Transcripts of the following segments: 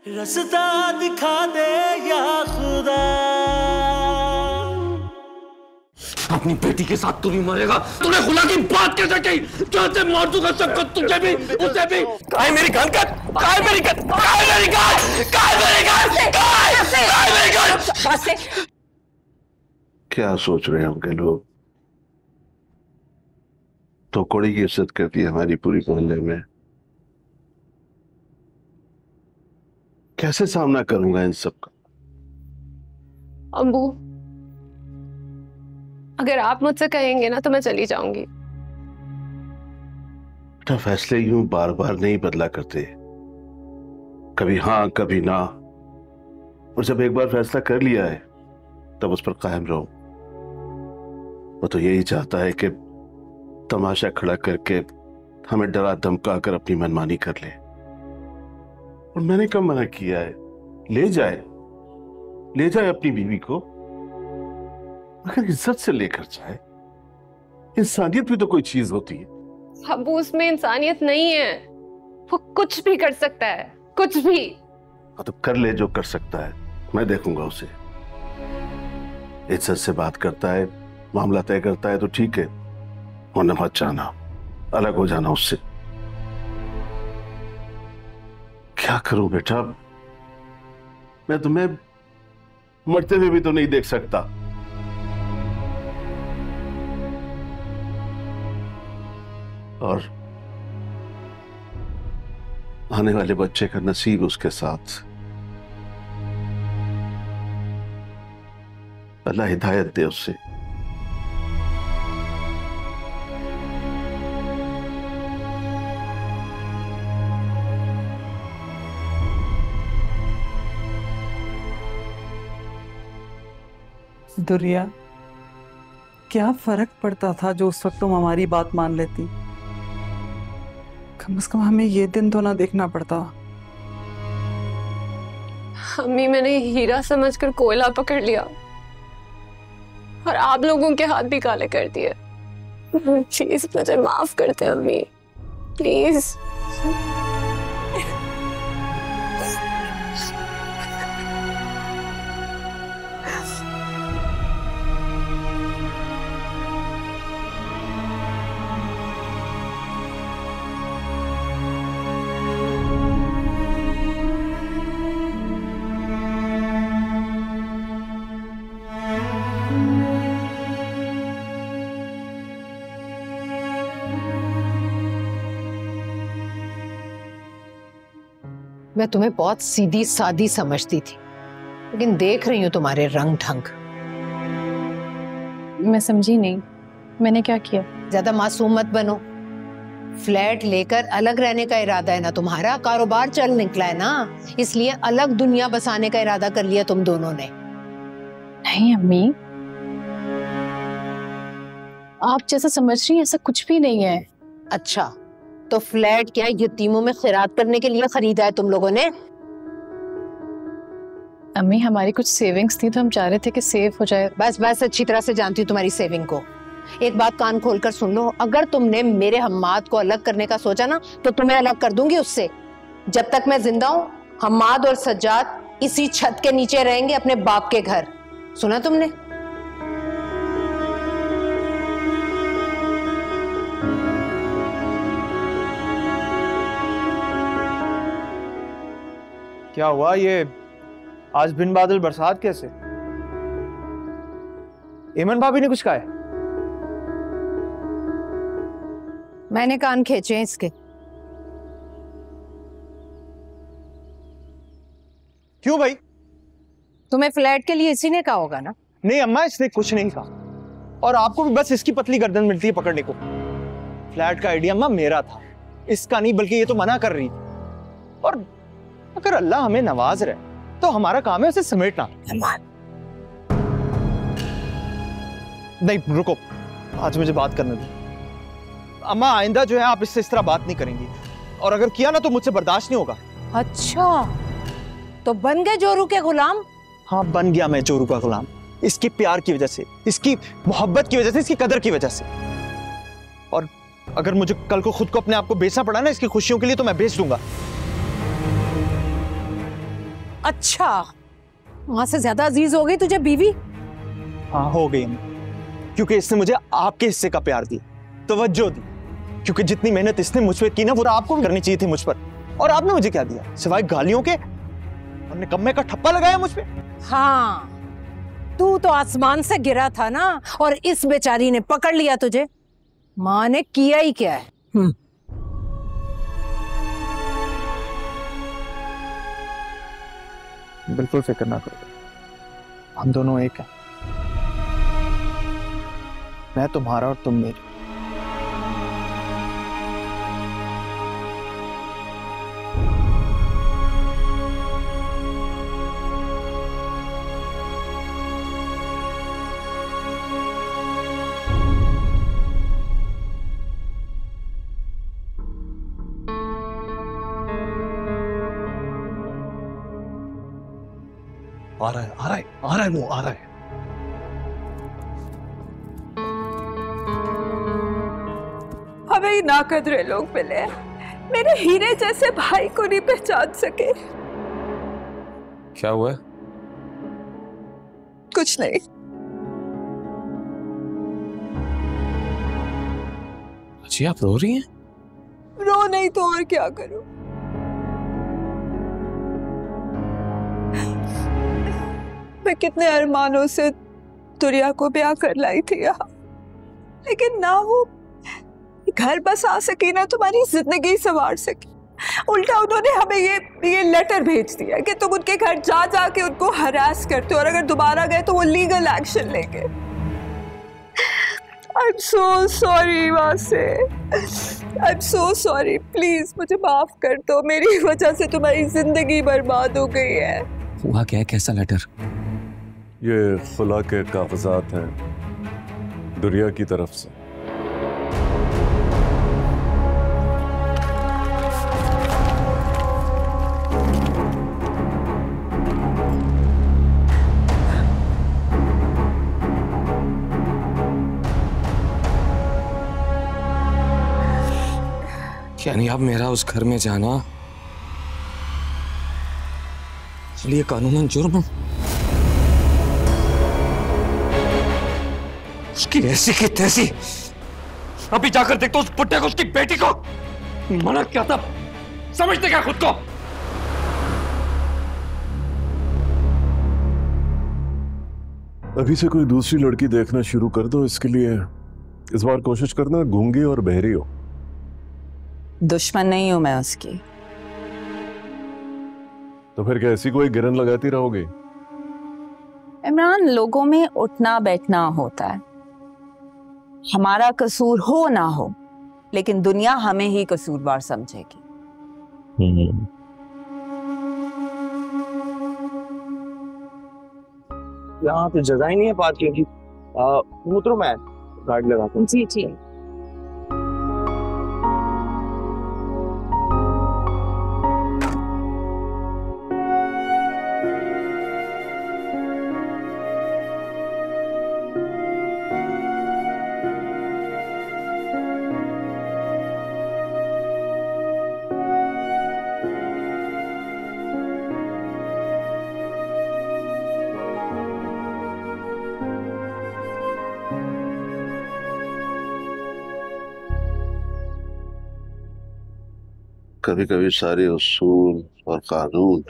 रास्ता दिखा दे या खुदा। अपनी बेटी के साथ तू नहीं मरेगा। तूने खुला की बात कैसे कही? कैसे मार दूंगा सबको, तुझे भी उसे भी। कहाँ है मेरी गन? कहाँ है मेरी गन? कहाँ है मेरी गन? कहाँ है मेरी गन? कहाँ है मेरी गन? क्या सोच रहे होंगे लोग? तो कौड़ी की इज्जत करती है हमारी पूरी मोहल्ले में। कैसे सामना करूंगा इन सब का? अब्बू, अगर आप मुझसे कहेंगे ना तो मैं चली जाऊंगी। बेटा, फैसले यूं बार बार नहीं बदला करते, कभी हाँ कभी ना। और जब एक बार फैसला कर लिया है तब उस पर कायम रहो। वो तो यही चाहता है कि तमाशा खड़ा करके हमें डरा धमका कर अपनी मनमानी कर ले। और मैंने कब मना किया है? ले जाए अपनी बीवी को, मगर इज्जत से लेकर जाए। इंसानियत भी तो कोई चीज होती है। अब्बू, उसमें इंसानियत नहीं है। वो कुछ भी कर सकता है, कुछ भी। हाँ तो कर ले जो कर सकता है, मैं देखूंगा उसे। इज्जत से बात करता है, मामला तय करता है तो ठीक है, वरना मत जाना, अलग हो जाना उससे। क्या करूं बेटा, मैं तुम्हें मरते हुए भी तो नहीं देख सकता। और आने वाले बच्चे का नसीब उसके साथ। अल्लाह हिदायत दे उससे। दुरिया, क्या फर्क पड़ता था जो उस वक्त तुम हमारी बात मान लेती? कम से कम हमें ये दिन तो ना देखना पड़ता। अम्मी, मैंने हीरा समझकर कोयला पकड़ लिया और आप लोगों के हाथ भी काले कर दिए। प्लीज मुझे माफ कर दे अम्मी, प्लीज। मैं तुम्हें बहुत सीधी सादी समझती थी, लेकिन देख रही हूं तुम्हारे रंग ढंग। मैं समझी नहीं, मैंने क्या किया? ज्यादा मासूम मत बनो। फ्लैट लेकर अलग रहने का इरादा है ना तुम्हारा? कारोबार चल निकला है ना, इसलिए अलग दुनिया बसाने का इरादा कर लिया तुम दोनों ने। नहीं अम्मी, आप जैसा समझ रही हैं ऐसा कुछ भी नहीं है। अच्छा, तो फ्लैट क्या यतीमों में खैरात करने के लिए खरीदा है तुम लोगों ने? अम्मी, हमारी कुछ सेविंग्स थी तो हम चाह रहे थे कि सेव हो जाए। बस बस, अच्छी तरह से जानती हूँ तुम्हारी सेविंग को। एक बात कान खोलकर सुन लो, अगर तुमने मेरे हम्माद को अलग करने का सोचा ना तो तुम्हें अलग कर दूंगी उससे। जब तक मैं जिंदा हूँ हम्माद और सज्जाद इसी छत के नीचे रहेंगे अपने बाप के घर। सुना तुमने? क्या हुआ ये आज बिन बादल बरसात कैसे? एमन भाभी ने कुछ कहा है? मैंने कान खींचे हैं इसके। क्यों भाई? तुम्हें फ्लैट के लिए इसी ने कहा होगा ना? नहीं अम्मा, इसने कुछ नहीं कहा। और आपको भी बस इसकी पतली गर्दन मिलती है पकड़ने को। फ्लैट का आइडिया अम्मा मेरा था, इसका नहीं, बल्कि ये तो मना कर रही थी। और अगर अल्लाह हमें नवाज रहे तो हमारा काम है उसे समेटना। नहीं रुको, आज मुझे बात करने दो। अम्मा, आइंदा जो है आप इससे इस तरह बात नहीं करेंगी, और अगर किया ना तो मुझसे बर्दाश्त नहीं होगा। अच्छा, तो बन गए जोरू के गुलाम? हाँ, बन गया मैं जोरू का गुलाम। इसकी प्यार की वजह से, इसकी मोहब्बत की वजह से, इसकी कदर की वजह से। और अगर मुझे कल को खुद को अपने आप को बेचना पड़ा ना इसकी खुशियों के लिए तो मैं बेच दूंगा। अच्छा, वहां से ज्यादा अजीज हो गई तुझे बीवी? हाँ हो गई अम्मी, क्योंकि इसने मुझे आपके हिस्से का प्यार दिया, तवज्जो दी। क्योंकि जितनी मेहनत इसने मुझ पर की ना, वो आपको भी करनी चाहिए थी मुझ पर। और आपने मुझे क्या दिया सिवाय गालियों के? और निकम्मे का ठप्पा लगाया मुझ पे। हाँ, तू तो आसमान से गिरा था ना, और इस बेचारी ने पकड़ लिया तुझे। माँ ने किया ही क्या है? बिल्कुल फिक्र ना करो, हम दोनों एक हैं। मैं तुम्हारा और तुम मेरी। आ रहा है, आ रहा है, आ रहा है, वो आ रहा है। हमें ना कदरे लोग मिले, मेरे हीरे जैसे भाई को नहीं पहचान सके। क्या हुआ? कुछ नहीं। जी आप रो रही हैं? रो नहीं तो और क्या करूं? मैं कितने अरमानों से दुनिया को ब्याह कर लाई थी यहाँ, लेकिन ना वो घर बस आ सकी ना तुम्हारी जिंदगी संवार सकी। उल्टा उन्होंने हमें ये लेटर भेज दिया कि तुम उनके घर जा जाके उनको हरास करते हो, और अगर दोबारा गए तो वो लीगल एक्शन लेंगे। I'm so sorry वासे, I'm so sorry, प्लीज मुझे माफ कर दो। मेरी वजह से तुम्हारी जिंदगी बर्बाद हो गई है। हुआ क्या है? कैसा लेटर? ये खुला के कागजात हैं दुनिया की तरफ से। यानी अब मेरा उस घर में जाना ये कानूनन जुर्म है? उसकी ऐसी की तैसी। अभी जाकर देखता हूं उस पुट्टे को, उसकी बेटी को। मना क्या था, समझते क्या खुद को? अभी से कोई दूसरी लड़की देखना शुरू कर दो। इसके लिए इस बार कोशिश करना गूंगी और बहरी हो। दुश्मन नहीं हूं मैं उसकी। तो फिर क्या ऐसी कोई गिरन लगाती रहोगी? इमरान, लोगों में उठना बैठना होता है। हमारा कसूर हो ना हो, लेकिन दुनिया हमें ही कसूरवार समझेगी। यहाँ पे जगह ही नहीं है पार्किंग की। उतरो, मैं गाड़ी लगाता हूँ। जी जी। कभी कभी सारे उसूल और कानून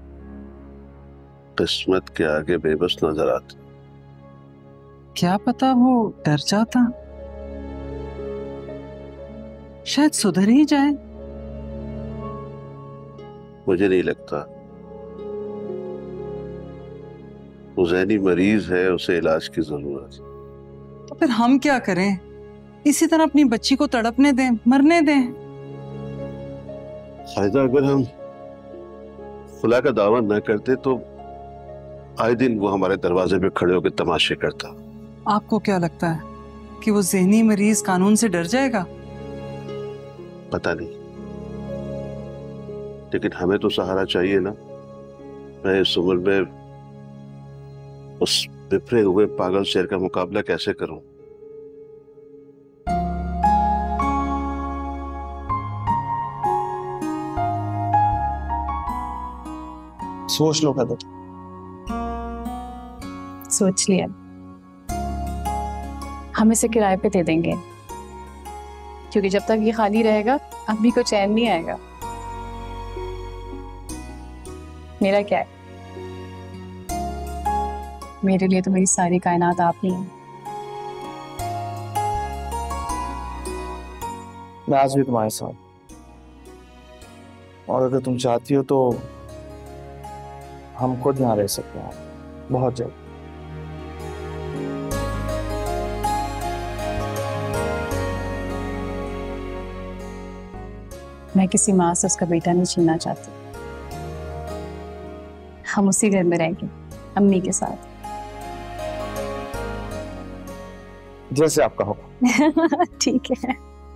किस्मत के आगे बेबस नजर आते। क्या पता वो डर जाता, शायद सुधर ही जाए। मुझे नहीं लगता। वो ज़हनी मरीज है, उसे इलाज की जरूरत है। तो फिर हम क्या करें? इसी तरह अपनी बच्ची को तड़पने दें, मरने दें। फायदा अगर हम खुला का दावा न करते तो आए दिन वो हमारे दरवाजे पे खड़े होकर तमाशे करता। आपको क्या लगता है कि वो ज़हनी मरीज कानून से डर जाएगा? पता नहीं, लेकिन हमें तो सहारा चाहिए ना। मैं इस उम्र में उस बिफरे हुए पागल शेर का मुकाबला कैसे करूं? सोच लो कदर। सोच लिया, हम इसे किराए पे दे देंगे, क्योंकि जब तक ये खाली रहेगा अम्मी को चैन नहीं आएगा। मेरा क्या है, मेरे लिए तो मेरी सारी कायनात आप ही हैं। मैं आज भी तुम्हारे साथ, और अगर तुम चाहती हो तो हम खुद यहाँ रह सकते हैं बहुत जल्द। मैं किसी माँ से उसका बेटा नहीं छीनना चाहती। हम उसी घर में रहेंगे अम्मी के साथ। जैसे आपका होगा। ठीक है।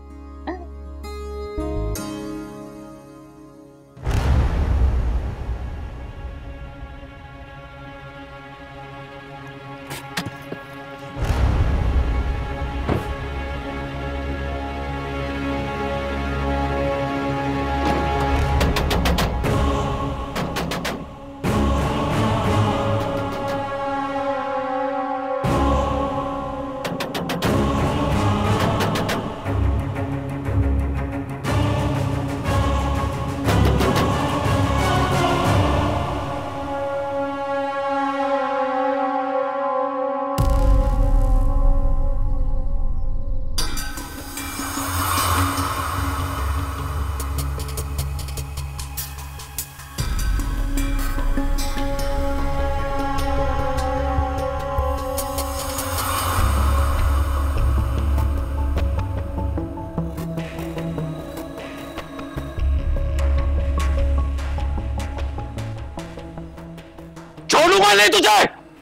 छोड़ूंगा नहीं तुझे।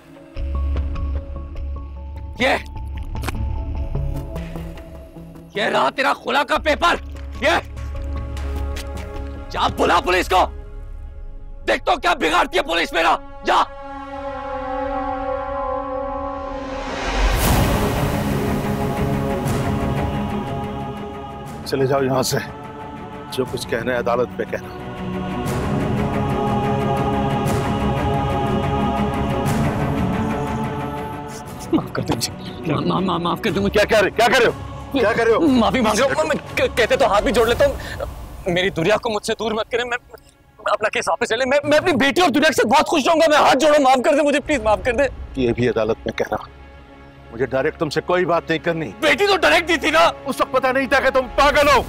ये रहा तेरा खुला का पेपर। ये जा बुला पुलिस को। देख तो क्या बिगाड़ती है पुलिस मेरा। जा। चले जाओ यहां से। जो कुछ कहना है अदालत पे कहना। माफ कर दो, माफ कर दो। क्या कर रहे हो? क्या कर रहे हो? माफी मांग रहा हूं। मैं कहते तो हाथ भी जोड़ लेता हूं। मेरी दुनिया को मुझसे दूर मत करें। मैं अपना केस वापस ले ले। मैं अपनी बेटी और दुनिया से बहुत खुश रहूंगा। मैं हाथ जोड़ो, माफ कर दे मुझे, प्लीज माफ कर दे। ये भी अदालत में कहना। मुझे डायरेक्ट तुमसे कोई बात नहीं करनी। बेटी तो डायरेक्ट दी थी ना। उस वक्त पता नहीं था कि तुम पागल हो।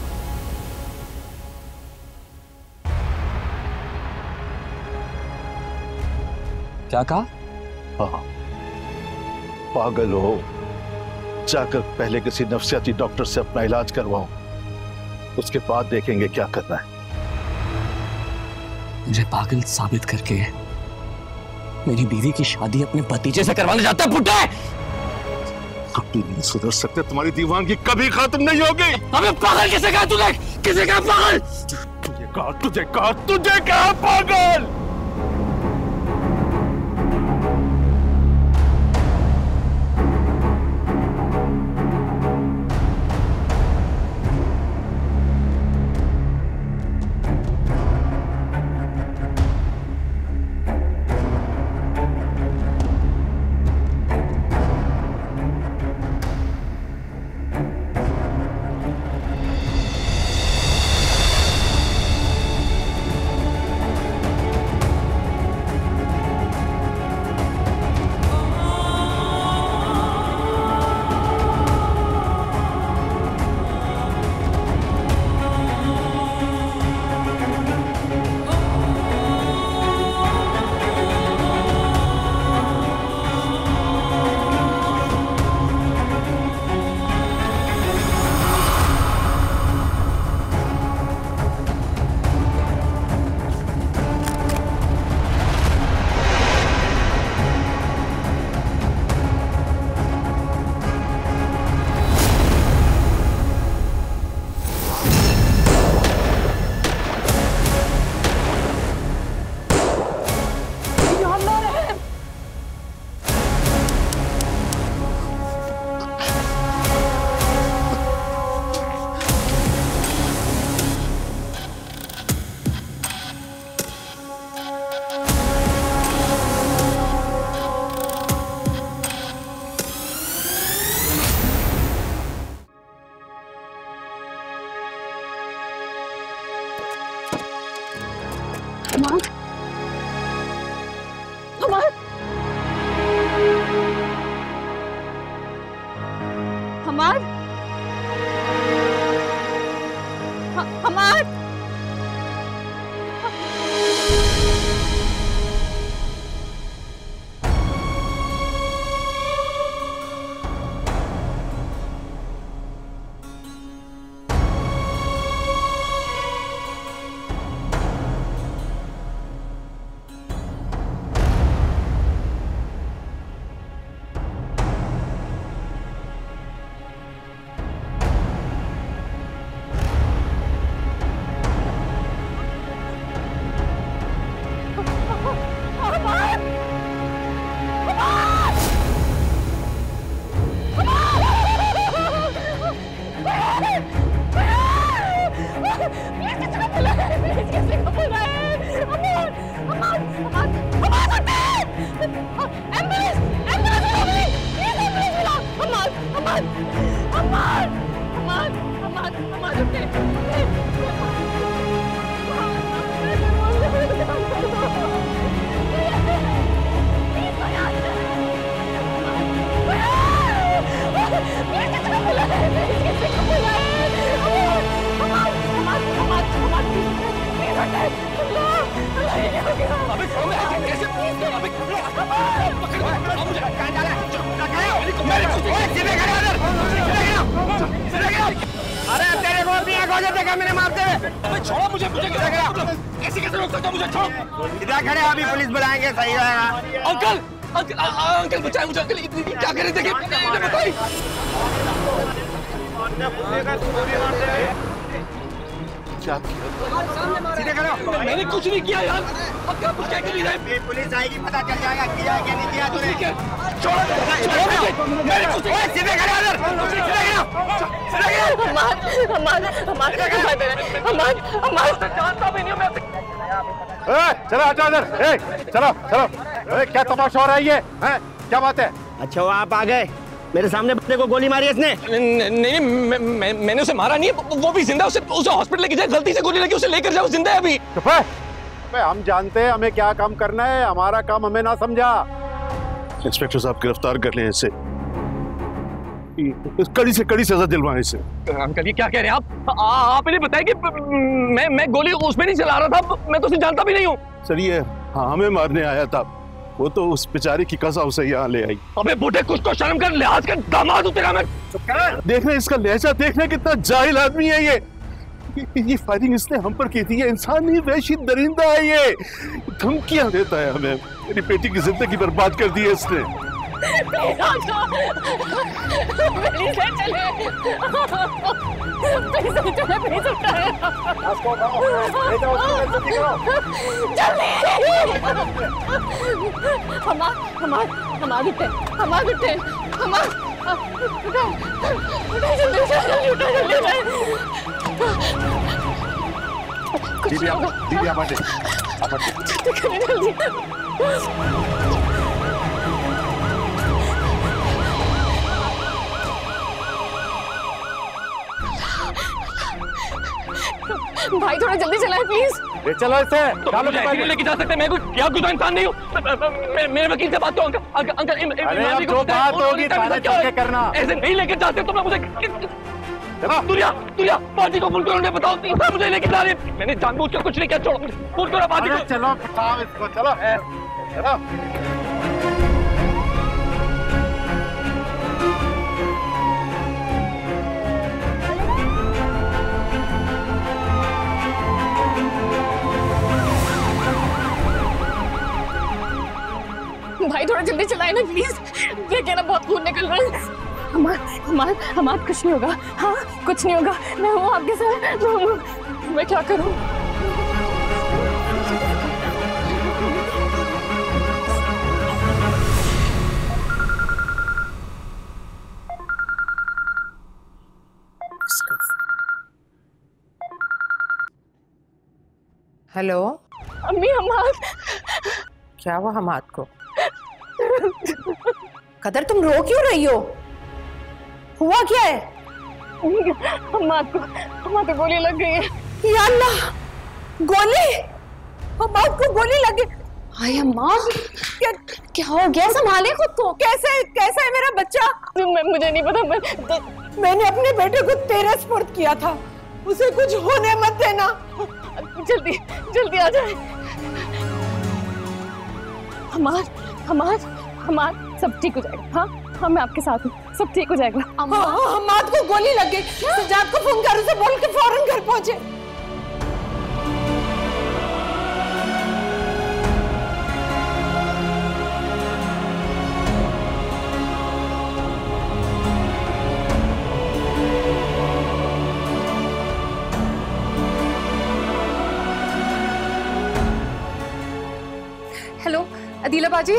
क्या कहा? हाँ, पागल हो। जाकर पहले किसी नफ्सियाती डॉक्टर से अपना इलाज करवाओ, उसके बाद देखेंगे क्या करना है। मुझे पागल साबित करके मेरी बीवी की शादी अपने भतीजे से करवाने जाता है बुड्ढा। कभी नहीं सुधर सकते। तुम्हारी दीवानगी कभी खत्म नहीं होगी। अबे पागल किसे कहा तूने? किसे कहा पागल? तुझे कहा पागल। अबे कैसे अरे तेरे को अपनी आंखों से देखा मैंने मारते हुए। अबे छोड़ो मुझे कैसे रोक सकता हूँ मुझे? छोड़ो इधर खड़े, अभी पुलिस बुलाएंगे, सही रहेगा। अंकल अंकल अंकल बचाए मुझे। अंकल क्या करे देखिए बताइए। क्या किया? सीधे करो। मैंने कुछ नहीं किया यार। अब क्या कुछ क्या कर रहे? पुलिस आएगी, पता चल जाएगा किया क्या नहीं किया तूने। छोड़ो मैंने कुछ नहीं। सीधे करो इधर, जानता भी नहीं मैं। चलो हटो इधर, चलो चलो। क्या तमाशा हो रहा है ये? क्या बात है? अच्छा वो आप आ गए, मेरे सामने बच्चे को गोली मारी इसने। नहीं मैंने उसे मारा नहीं, वो भी जिंदा। उसे हॉस्पिटल लेके जाए, गलती से गोली लगी, उसे लेकर जाओ, जिंदा है अभी। चुप है। हम जानते हैं हमें क्या काम करना है, हमारा काम हमें ना समझा। इंस्पेक्टर साहब गिरफ्तार कर लें इसे, कड़ी से कड़ी सजा दिलवाएं इसे। अंकल ये क्या कह रहे हैं आप इन्हें बताएं कि मैं गोली उसमें नहीं चला रहा था, मैं तो उसे जानता भी नहीं हूँ। सर ये हमें मारने आया था, वो तो उस बेचारी की कसम उसे यहाँ ले आई। अबे बूढ़े कुछ तो शर्म कर, लिहाज कर, दामाद हूँ तेरा मैं। देखना इसका लहजा, देखना कितना जाहिल आदमी है ये फायरिंग इसने हम पर की थी। ये इंसान नहीं, वैशी दरिंदा है ये, धमकियां देता है हमें। मेरी बेटी की जिंदगी बर्बाद कर दी है इसने। भाई थोड़ा जल्दी चलाएं प्लीज। ले चलो इसे। तो मुझे लेके जा सकते, मैं कोई क्या गुस्सा इंसान नहीं हूँ। मेरे वकील से बात करो अंकल। जो बात होगी थाने चल के करना। ऐसे नहीं लेके जाते तो मैं मुझे तुरिया पार्टी को फोन करो, बताओ मुझे लेके जा रहे। मैंने जानबूझ कर कुछ नहीं किया, छोड़ो फोन करो पार्टी को। चलो इसको, चलो। भाई थोड़ा जल्दी चलाए ना प्लीज, देखिए ना बहुत खून निकल रहा है। हमार कुछ नहीं होगा। हाँ कुछ नहीं होगा, मैं हूँ आपके साथ। मैं क्या करूँ? हेलो अम्मी, हमार क्या हुआ हमाद को? कदर तुम रो क्यों रही हो? हुआ क्या है? हमाद को गोली लग गई है। या अल्लाह, गोली? हमाद को गोली लग गई? हाय अम्मा, क्या हो गया? संभाले खुद को। कैसा है मेरा बच्चा? मुझे नहीं पता। मैंने अपने बेटे को तेरे स्पुर्द किया था, उसे कुछ होने मत देना। जल्दी आ जाए। हमार सब ठीक हो जाएगा। हाँ मैं आपके साथ हूँ, सब ठीक हो जाएगा। हमाद को गोली लग गई। सजाद को फोन कर, उसे बोल के फौरन घर पहुंचे। हेलो अदीला बाजी।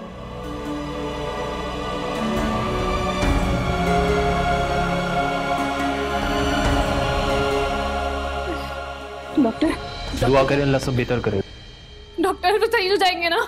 डॉक्टर दुआ करें अल्लाह सब बेहतर करे। डॉक्टर तो सही हो जाएंगे ना?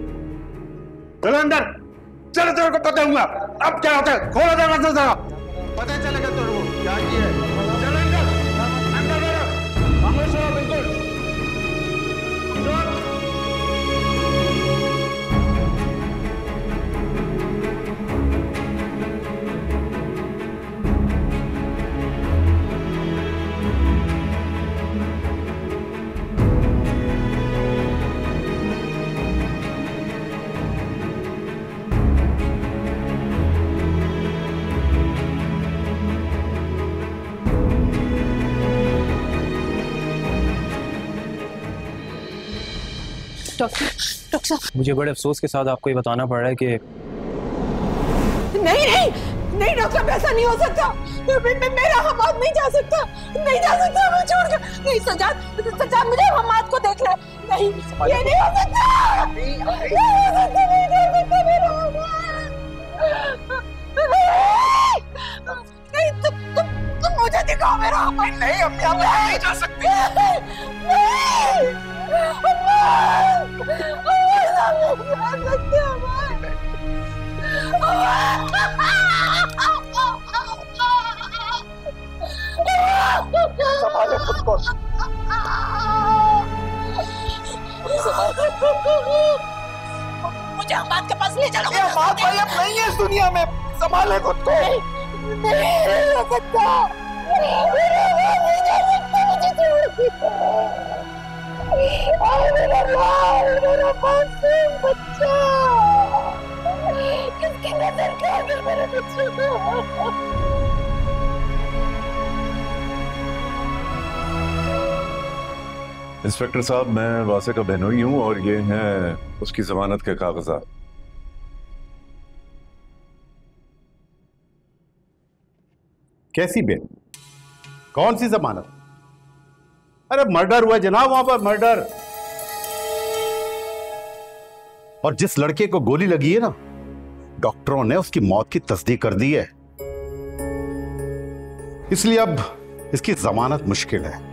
चलो अंदर, चलो तेरे को पता हुआ। अब क्या होता है? खोलो दरवाजा जरा। पता चलेगा तेरे को क्या किया है। चल अंदर अंदर मेरा खामोश रहो बिल्कुल। डॉक्टर साहब, मुझे बड़े अफसोस के साथ आपको ये बताना पड़ रहा है कि नहीं नहीं नहीं डॉक्टर साहब, ऐसा नहीं हो सकता। मेरा हमाद नहीं जा सकता, नहीं जा सकता, मैं छोड़ कर नहीं। सजाद मुझे हमाद को देखना है। नहीं ये नहीं हो सकता, नहीं हो सकता, नहीं जा सकता मेरा हमाद। नहीं तुम मुझे दिखाओ मेरा हमाद। नहीं अपने आप नहीं जा सकते। नहीं संभाले खुद को। मुझे हमाद के पास ले चलो। हमाद भाई अब नहीं है इस दुनिया में, संभाले खुद को। नहीं हो सकता, मेरा मासूम बच्चा किसकी नजर के आगे मेरे बच्चे को। इंस्पेक्टर साहब, मैं वासे का बहनोई हूं और ये हैं उसकी जमानत के कागजात। कैसी बेन? कौन सी जमानत? अरे मर्डर हुआ जनाब, वहां पर मर्डर। और जिस लड़के को गोली लगी है ना, डॉक्टरों ने उसकी मौत की तस्दीक कर दी है, इसलिए अब इसकी जमानत मुश्किल है।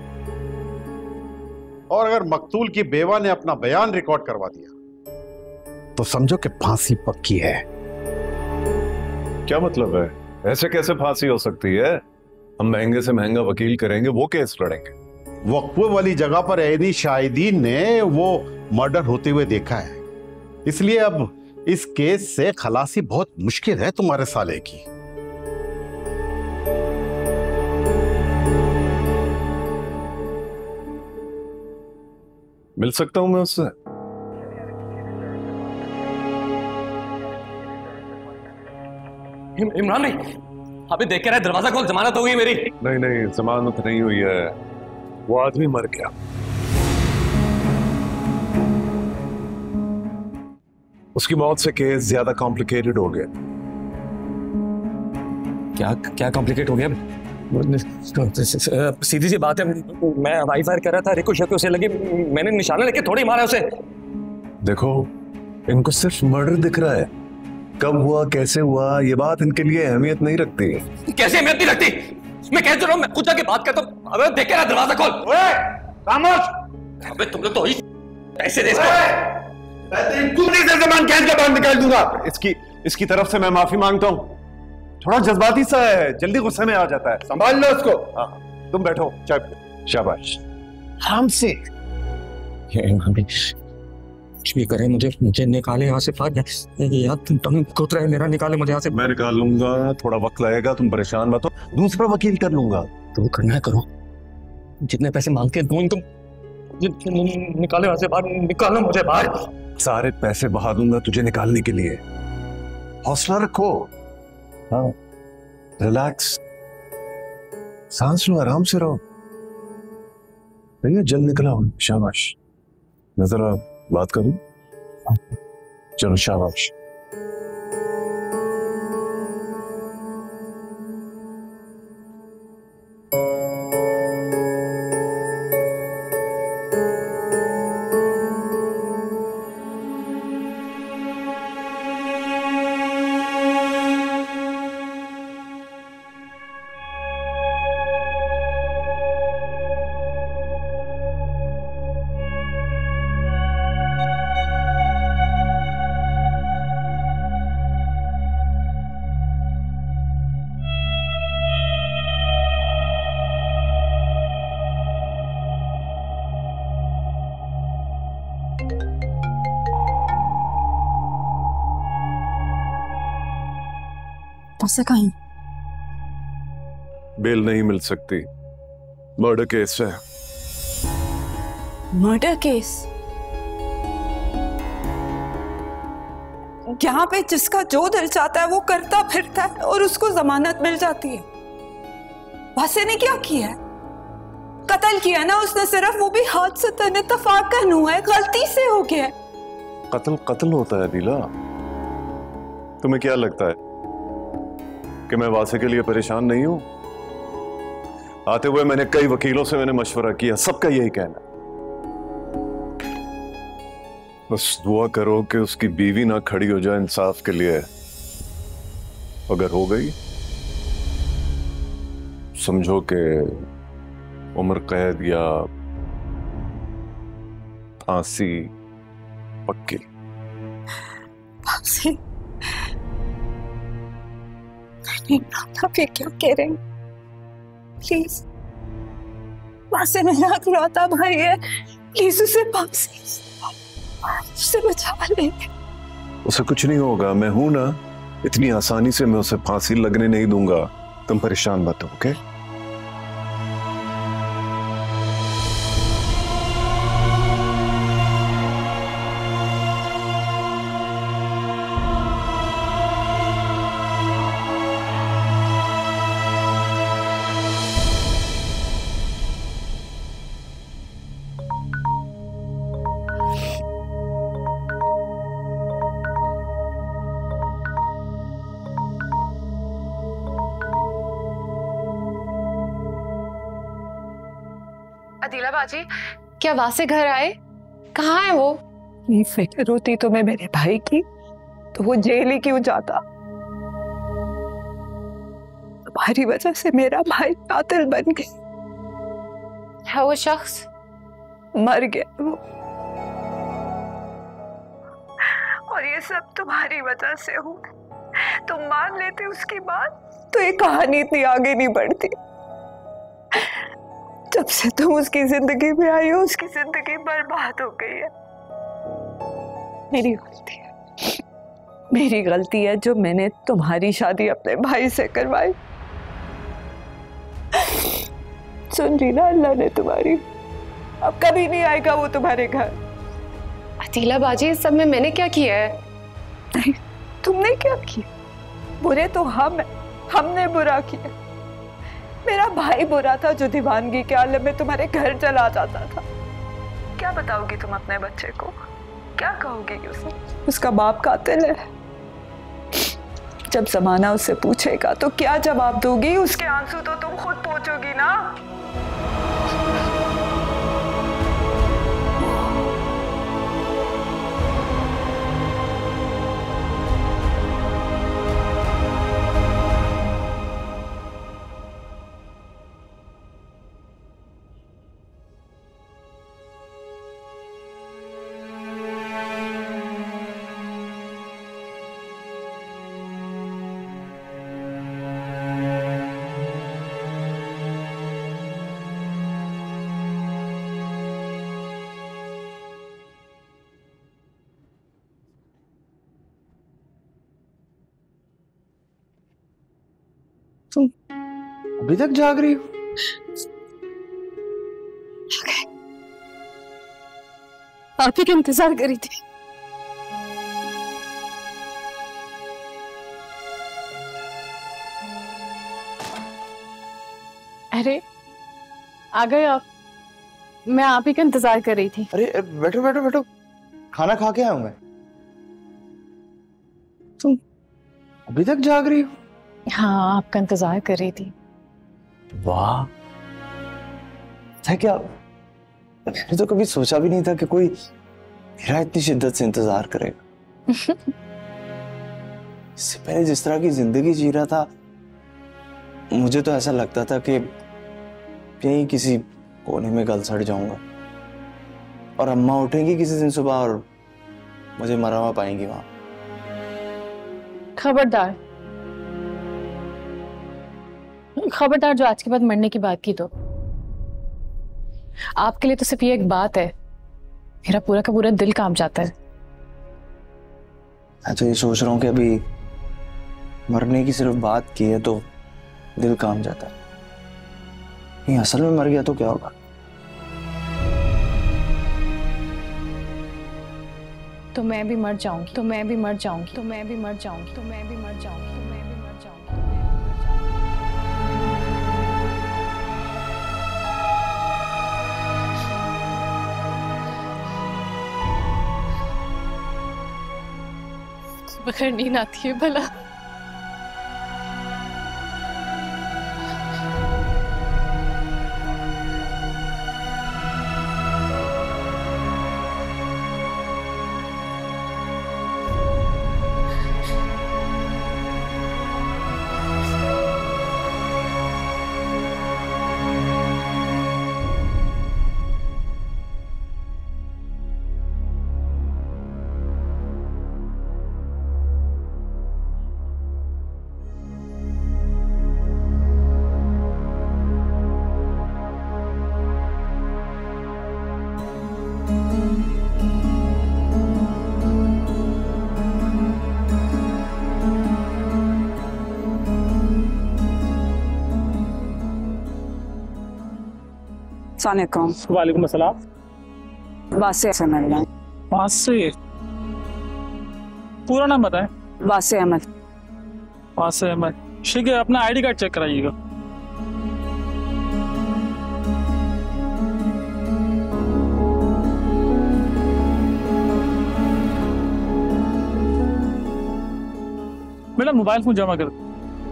और अगर मकतूल की बेवा ने अपना बयान रिकॉर्ड करवा दिया तो समझो कि फांसी पक्की है। क्या मतलब है? ऐसे कैसे फांसी हो सकती है? हम महंगे से महंगा वकील करेंगे, वो केस लड़ेंगे। वक्फे वाली जगह पर ऐनी शाहिदीन ने वो मर्डर होते हुए देखा है, इसलिए अब इस केस से खलासी बहुत मुश्किल है तुम्हारे साले की। मिल सकता हूं मैं उससे? इमरान भाई, अभी देख के रहे, दरवाजा खोल, जमानत हो गई मेरी। नहीं नहीं, जमानत नहीं हुई है, वो आदमी मर गया। उसकी मौत से केस ज्यादा कॉम्प्लिकेटेड हो गया। क्या क्या कॉम्प्लिकेट हो गया? सीधी सी बात है, मैं हवाई फायर कर रहा था, रिको शको से लगी, मैंने निशाना लेके थोड़ी मारा उसे। देखो, इनको सिर्फ मर्डर दिख रहा है, कब हुआ कैसे हुआ ये बात इनके लिए अहमियत नहीं रखती। कैसे अहमियत नहीं रखती? मैं कह तो रहा हूं, मैं खुद जाके बात करता हूं। अबे देख के ना, दरवाजा खोल। खामोश। अबे तुम लोग तो ही पैसे दे जमान कैद के बाहर निकाल दूंगा। इसकी तरफ से मैं माफी मांगता हूं, थोड़ा जज्बाती सा है, जल्दी गुस्से में आ जाता है, संभाल लो उसको। हाँ तुम बैठो, चाय पियो। शाबाश, आराम से। कुछ भी करे, मुझे निकाले यहाँ से बाहर यार। तुम खुद रहे, मेरा निकाले मुझे यहाँ से। मैं निकाल लूंगा, थोड़ा वक्त लगेगा, तुम परेशान मत हो, दूसरा वकील कर लूंगा। तुम करना है करो, जितने पैसे मांगते दूं, तुम निकाले वहां से बाहर, निकालो मुझे बाहर। सारे पैसे बहा दूंगा तुझे निकालने के लिए, हौसला रखो। हाँ, रिलैक्स, सांस लो, आराम से रहो। भैया जल्द निकला हूं, शाबाश। मैं जरा बात करूं? चलो शाबाश। से कहीं बेल नहीं मिल सकती, मर्डर केस है। Murder case? यहाँ पे जिसका जो दिल चाहता है वो करता फिरता है और उसको जमानत मिल जाती है। वासे ने क्या किया है? कत्ल किया ना उसने, सिर्फ वो भी हादसतन इत्तफाकन हुआ है, गलती से हो गया है। कत्ल कत्ल होता है दिला। तुम्हें क्या लगता है कि मैं वासे के लिए परेशान नहीं हूं? आते हुए मैंने कई वकीलों से मशवरा किया, सबका यही कहना है। बस दुआ करो कि उसकी बीवी ना खड़ी हो जाए इंसाफ के लिए। अगर हो गई समझो कि उम्र कैद या फांसी पक्की। फांसी? आप ये क्या कह रहे हैं? प्लीज, वासे मेरा इकलौता भाई है, प्लीज उसे फांसी, उसे बचा ले। उसे कुछ नहीं होगा, मैं हूं ना, इतनी आसानी से मैं उसे फांसी लगने नहीं दूंगा। तुम परेशान मत हो, ओके? अदीला बाजी, क्या वासे घर आए? कहाँ है वो? ये फिक्र होती तुम्हें मेरे भाई की तो वो जेल ही क्यों जाता? तुम्हारी वजह से मेरा भाई कातिल बन गया। है वो शख्स? मर गया वो, और ये सब तुम्हारी वजह से हुआ। तुम मान लेते उसकी बात तो ये कहानी इतनी आगे नहीं बढ़ती। जब से तुम उसकी जिंदगी में आई हो, उसकी जिंदगी बर्बाद हो गई है। मेरी गलती है, मेरी गलती है जो मैंने तुम्हारी शादी अपने भाई से करवाई। सुन रही ना, अल्लाह ने तुम्हारी, अब कभी नहीं आएगा वो तुम्हारे घर। अदीला बाजी, इस सब में मैंने क्या किया है? नहीं, तुमने क्या किया? बुरे तो हमने बुरा किया। मेरा भाई बुरा था जो दीवानगी के आलम में तुम्हारे घर चला जाता था। क्या बताओगी तुम अपने बच्चे को? क्या कहोगी कि उसका बाप कातिल है? जब जमाना उससे पूछेगा तो क्या जवाब दोगी? उसके आंसू तो तुम खुद पोंछोगी ना। तुम अभी तक जाग रही हो? आप ही का इंतजार करी थी। अरे आ गए आप? मैं आप ही का इंतजार कर रही थी। अरे बैठो बैठो बैठो, खाना खा के आया हूं मैं। तुम अभी तक जाग रही हो? हाँ, आपका इंतजार कर रही थी। वाह, था क्या? मैंने तो कभी सोचा भी नहीं था कि कोई मेरा इतनी शिद्दत से इंतजार करेगा। इससे पहले जिस तरह की जिंदगी जी रहा था, मुझे तो ऐसा लगता था कि यहीं किसी कोने में गल सड़ जाऊंगा और अम्मा उठेंगी किसी दिन सुबह और मुझे मरा हुआ पाएंगी वहां। खबरदार, खबरदार, जो आज के बाद मरने की बात की तो आपके लिए तो सिर्फ ये एक बात है, मेरा पूरा का पूरा दिल कांप जाता है। मैं तो ये सोच रहा हूँ कि अभी मरने की सिर्फ बात की है तो दिल काम जाता है, ये असल में मर गया तो क्या होगा? तो मैं भी मर जाऊंगी, तो मैं भी मर जाऊंगी, तो मैं भी मर जाऊंगी, तो मैं भी मर जाऊंगी, तो मैं भी मर जाऊंगी, तो मैं भी मर जाऊंगी। बगैर नींद आती है भला। वालेकुम अस्सलाम। वासे से मिलना। वासे, पूरा नाम बताएं। वासे अहमद। वासे अहमद, ठीक है। अपना आईडी कार्ड चेक कराइएगा। मेरा मोबाइल फोन जमा कर।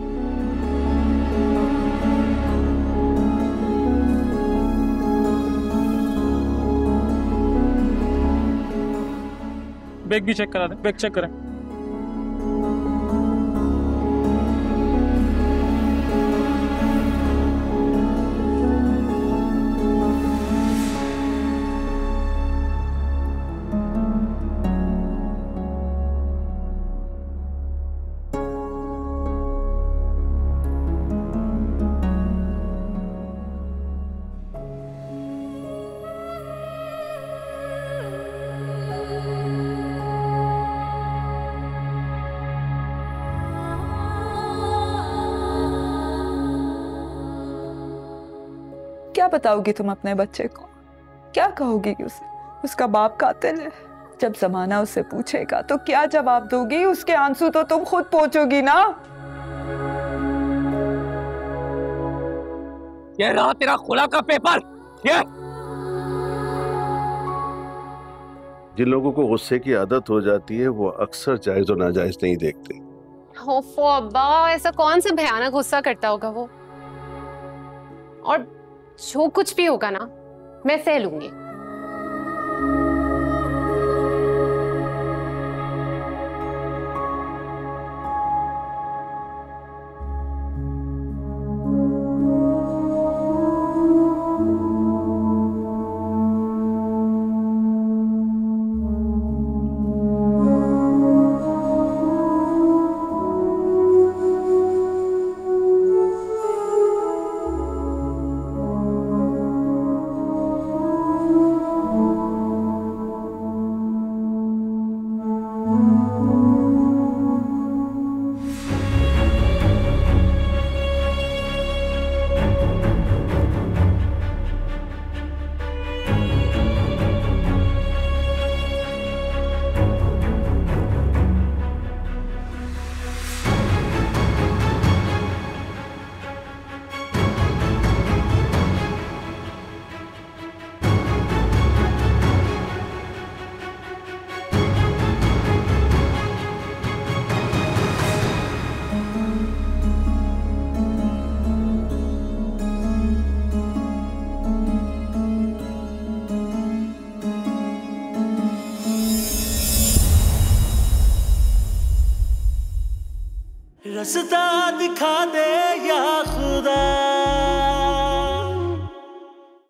बैग भी चेक करा दें, बैग चेक करें। क्या बताओगी तुम अपने बच्चे को? क्या कहोगी उसे? उसका बाप कातिल है। जब जमाना उससे पूछेगा तो क्या जवाब दोगी? उसके आंसू तो तुम खुद पोंछोगी ना। ये रहा तेरा खुला का पेपर। ये जिन लोगों को गुस्से की आदत हो जाती है वो अक्सर जायज और नाजायज नहीं देखते। ओफो अब्बा, ऐसा कौन सा भयानक गुस्सा करता होगा वो? और जो कुछ भी होगा ना, मैं सह लूंगी। रास्ता दिखा दे या खुदा।